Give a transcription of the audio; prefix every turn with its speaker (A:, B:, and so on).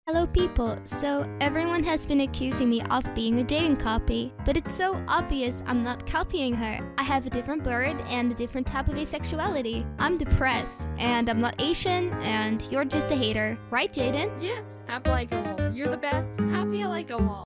A: Hello people, so everyone has been accusing me of being a Jaiden copy, but it's so obvious I'm not copying her. I have a different bird and a different type of asexuality. I'm depressed, and I'm not Asian, and you're just a hater. Right, Jaiden?
B: Yes, HappyLikeAwall. You're the best. HappyLikeAwall.